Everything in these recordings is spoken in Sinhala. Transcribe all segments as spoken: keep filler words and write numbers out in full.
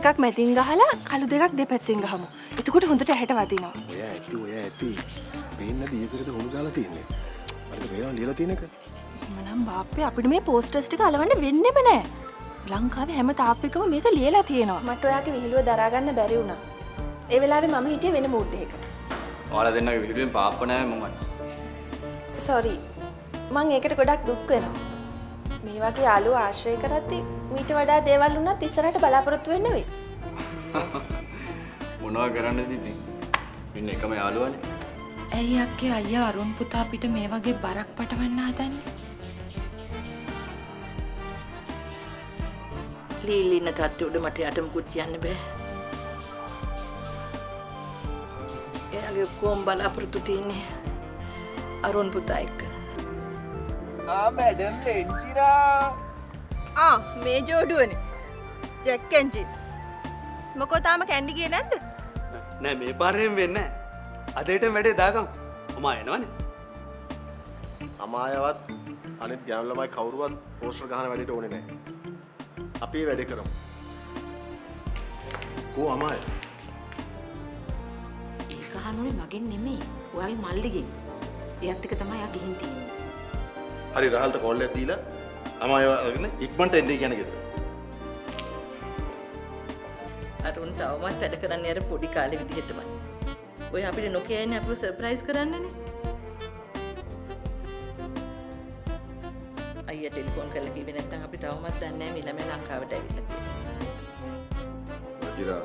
එකක් මැදින් ගහලා කළු දෙකක් දෙපැත්තෙන් ගහමු. එතකොට හොඳට ඇහැට වදිනවා. ඔය ඇති ඔය ඇති. පේන්නේ දීපිරද හුණු දාලා තියෙන්නේ. මට මේවා ලියලා තියෙන එක. මනම් බාප්පේ අපිට මේ පෝස්ටර්ස් ටික අලවන්න වෙන්නෙම නෑ. ලංකාවේ හැම තාප්පෙකම මේක ලියලා තියෙනවා. මට ඔයාගේ විහිළුව දරා ගන්න බැරි වුණා. ඒ වෙලාවේ මම හිටියේ වෙන මූඩ් එකක. ඔයාලා දෙන්නගේ විහිළුවෙන් පාප්ප නෑ මමත්. සෝරි. මං ඒකට ගොඩක් දුක් වෙනවා. මේ වගේ යාළුවෝ ආශ්‍රය කරද්දි මීට වඩා දේවල් වුණත් ඉස්සරහට බලාපොරොත්තු වෙන්න වෙයි. මොනවා කරන්නද ඉතින්? ඉන්න එකම යාළුවානේ. ඇයි අක්කේ අයියා අරුන් පුතා අපිට මේ වගේ බරක් පටවන්න හදන්නේ? ලීලි ඉන්න තත්ත්වෙ උඩ මට යට මුකුත් කියන්න බෑ. එයාගේ කොම් බලාපොරොත්තු තියෙන්නේ අරුන් පුතා එක්ක. ආ මැඩම් ලෙන්චිරා. ආ මේ ජෝඩුවනේ. Jack engine. මොකෝ තාම කැන්ඩි ගියේ නැද්ද? නෑ මේ පාරෙන් වෙන්නේ නෑ. අදේට වැඩේ දාගමු. අමා එනවනේ. අමායවත් අනිත් ගෑනු ළමයි කවුරුවත් පෝස්ටර් ගහන වැඩේට ඕනේ නෑ. අපි මේ වැඩේ කරමු. කෝ අමාය? ගහනුනේ මගෙන් නෙමෙයි. ඔයාගේ මල්ලිගෙන්. එයාත් එක තමයි ආ ගිහින් තියෙන්නේ. හරි රහල්ට කෝල් එකක් දීලා අමායව අරගෙන ඉක්මනට එන්නේ කියන ගෙදර. අරුන් තවමත් වැඩ කරන්නේ අර පොඩි කාලේ විදිහටමයි. ඔය අපිට නොකිය ඉන්නේ අපිව සර්ප්‍රයිස් කරන්නනේ. අයියා ටෙලිෆෝන් කරලා කිව්වේ නැත්නම් අපි තවමත් දන්නේ නැහැ මේ ළමයා ලංකාවට ඇවිල්ලා කියලා. වජිරා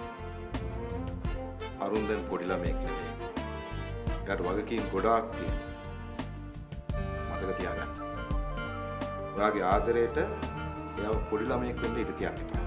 අරුන් දැන් පොඩි ළමෙක් නෙමෙයි. ඊට වගකීම් ගොඩාක් තියෙනවා. මතක තියාගන්න. ඔයාගේ ආදරයට එයාව පොඩි ළමයෙක් වෙන්න ඉඩ තියන්න එපා.